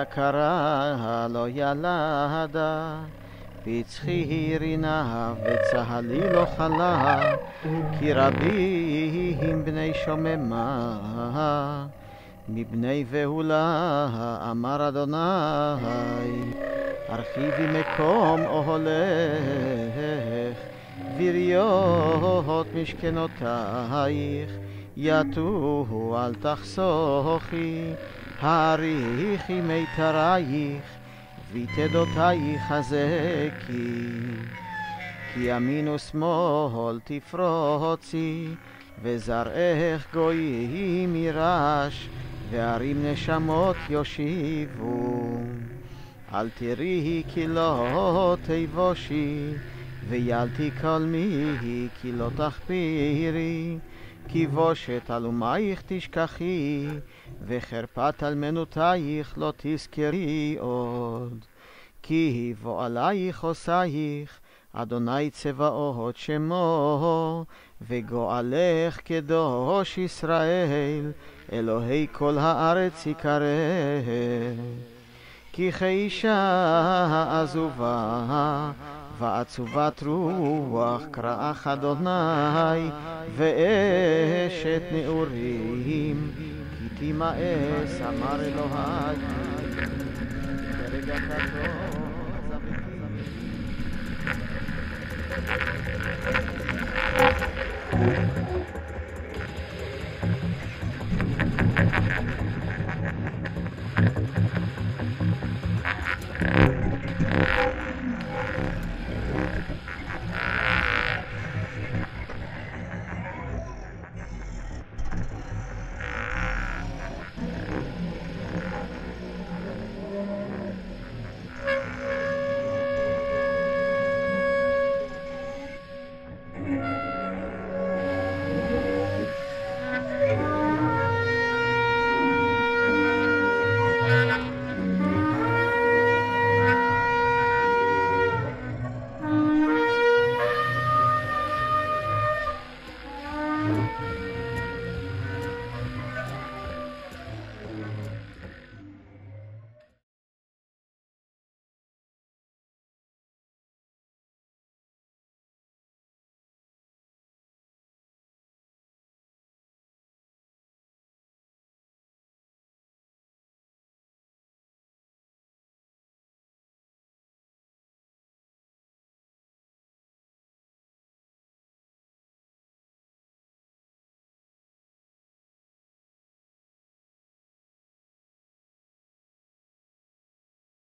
יקרה לא ילדה, פצחי רינה וצהלי לא חלה, כי רבים בני שוממה, מבני בהולה אמר אדוני, הרחיבי מקום אוהלך, ויריות משכנותייך, יתוהו אל תחסוכי, העריכי מיתרייך, ויתדותייך חזקי. כי ימין ושמאל תפרוצי, וזרעך גויים יירש, וערים נשמות יושיבו. אל תראי כי לא תבושי, וילתי קולמי כי לא תחפירי, כי בושת אלומייך תשכחי, וחרפת אלמנותייך לא תזכרי עוד. כי בוא עלייך עושייך, אדוני צבאות שמו, וגואלך קדוש ישראל, אלוהי כל הארץ יקרא. כי כאישה עזובה ועצובת רוח קראך אדוני, ואשת נעורים כי תימאס אמר אלוהי. כרגע כתוב